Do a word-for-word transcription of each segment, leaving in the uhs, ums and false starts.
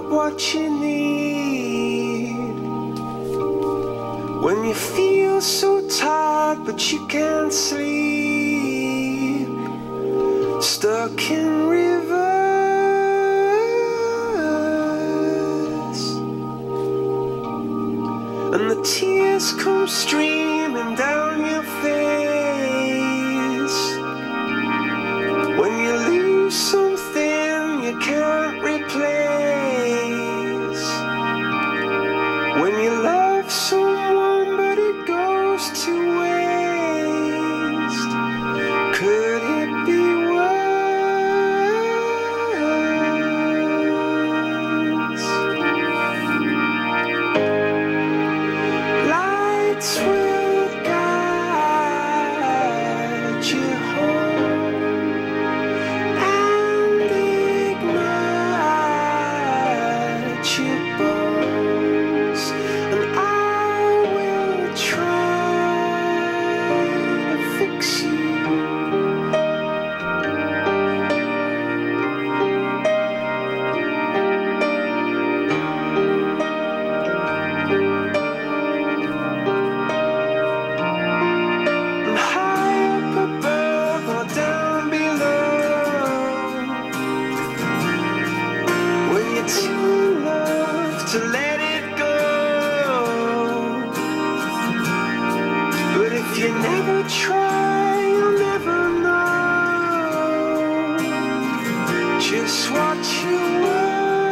what you need. When you feel so tired but you can't sleep, stuck in reverse, and the tears come streaming down your face. When you lose something you can't replace, when you love someone but it goes to waste, could it be worse? Lights will guide you home and ignite your bones, and I will try to fix you. And high up above or down below, when you're too in love to let it go. But if you never try, you'll never know just what you were.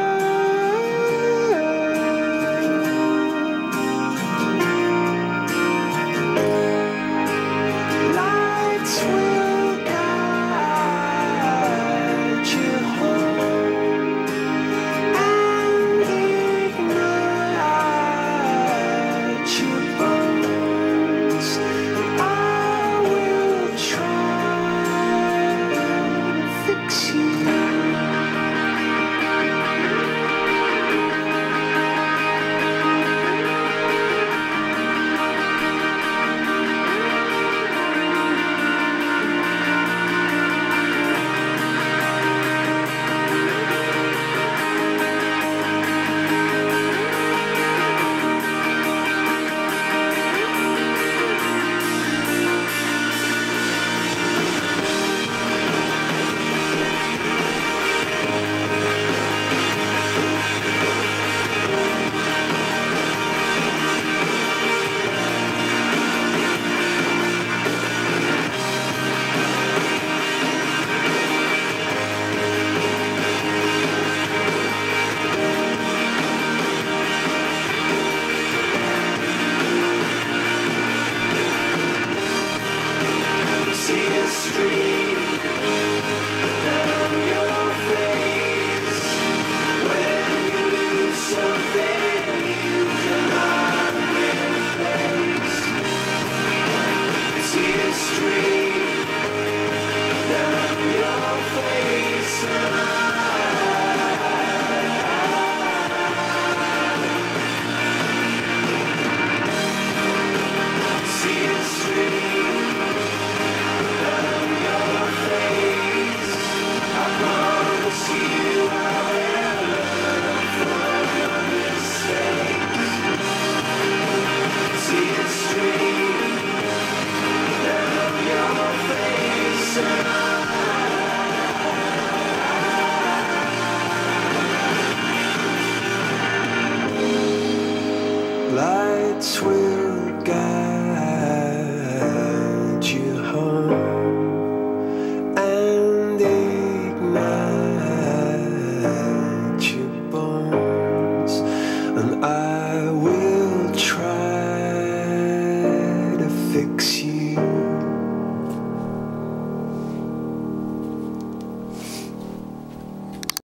Lights will guide you home and ignite your bones, and I will try to fix you. See a stream down your face when you lose something you cannot replace. See a stream down your face, and I see a stream down your face. I promise you I will learn from your mistakes. See a stream down your face, and I lights will guide